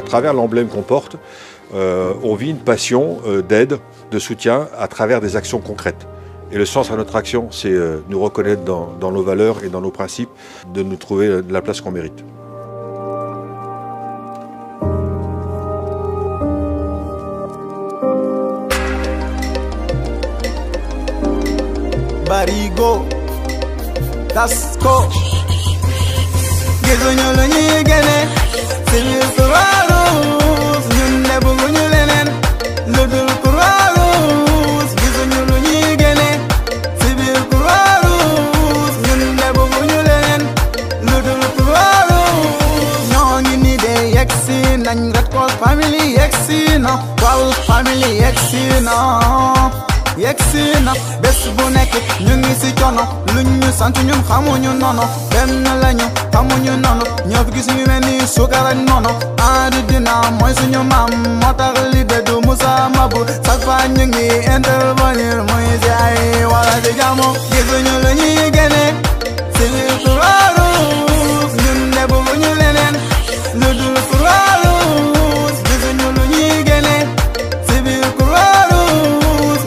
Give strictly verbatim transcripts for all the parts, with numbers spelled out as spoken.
travers l'emblème qu'on porte, euh, on vit une passion euh, d'aide, de soutien à travers des actions concrètes. Et le sens à notre action, c'est euh, nous reconnaître dans, dans nos valeurs et dans nos principes, de nous trouver la place qu'on mérite. Barigo, Tasco, gisuñu lu ñuy génne si biir Croix-Rouge ñun de bëgguñu leneen lu dul Croix-Rouge gisuñu lu ñuy génne si biir Croix-Rouge ñun de bëgguñu leneen lu dul Croix-Rouge ñoo ngi ni de yegsi nañ Red Cross Family yegsi na Croix Family yegsi na yegsi na bés bu nekk ñu ngi si coono luñ ñu sant ñun xamuñu nono benn lañu xamuñu nono ñoo fi gis ñu mel ni suukar ak nono àddina mooy suñu maam moo tax li de du Musa Mabu chaque fois ñu ngi intervenir muy si ay wala si jàmm gisuñu lu ñuy génne si biir Croix-Rouge ñun de bëgguñu leneen lu dul Croix-Rouge gisuñu lu ñuy génne si biir Croix-Rouge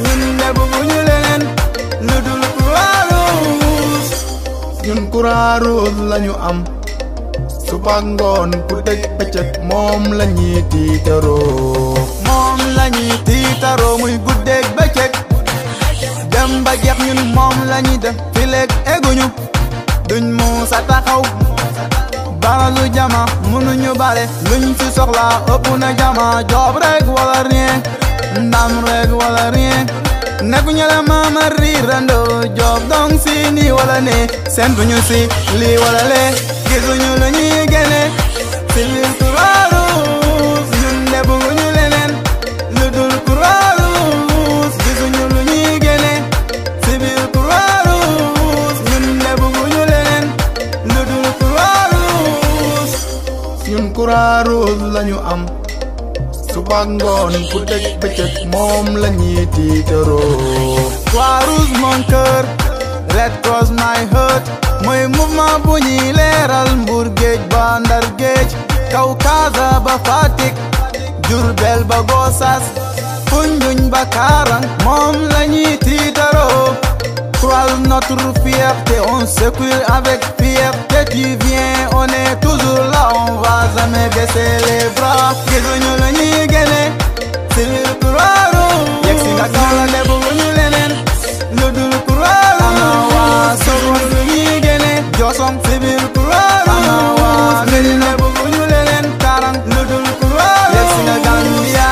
ñun Croix-Rouge lañu am suba ngoon ku dëgg bëccëg moom lañuy tiitaroo moom lañuy tiitaroo muy guddeeg bëccëg dem ba jeex ñun moom lañuy def fileeg eguñu duñ musa taxaw baralu jama mënuñu bare luñ fi soxla ëpp na jama job rek wala rien ndam rek wala rien nekkuñu la mama rirando job dong si ni wala ne sentuñu si lii wala le gisuñu lu ñuy génne si biir Croix-Rouge ñun de bëgguñu leneen lu dul Croix-Rouge gisuñu lu ñuy génne si biir Croix-Rouge ñun de bëgguñu leneen lu dul Croix-Rouge ñun Croix-Rouge lañu am suba ngoon ku dëgg bëccëg moom lañuy tiitaroo Croix-Rouge mon cœur Red Cross my heart mooy mouvement bu ñuy leeral Mbour géej ba Ndar géej kaw Casa ba Fatick Diourbel ba Gossas Foundiougne ba Karang moom lañuy tiitaroo Croix-Rouge notre fierté on s'écoule avec fierté tu viens on est toujours là on va jamais baisser les bras gisuñu lu ñuy génne si biir Croix-Rouge yegsi nga kaw la ne bëgguñu leneen lu dul Croix-Rouge ana waa Sokone lu ñuy génne Josom si biir Croix-Rouge ana waa Medina bëgguñu leneen Karang lu dul Croix-Rouge yegsi nga Gambia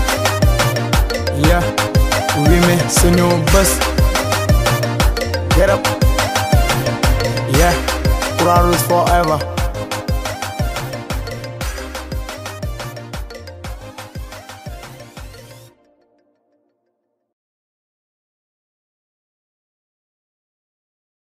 ya wime suñu bés get up yeah Croix-Rouge forever